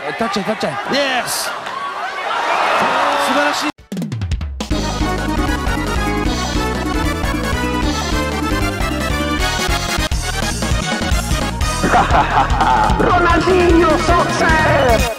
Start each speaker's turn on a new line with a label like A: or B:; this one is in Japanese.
A: タッチャイイエス、素晴らしい。
B: Ronaldinho Soccer!